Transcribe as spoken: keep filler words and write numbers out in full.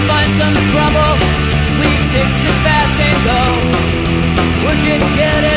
find some trouble, we fix it fast and go. We're just getting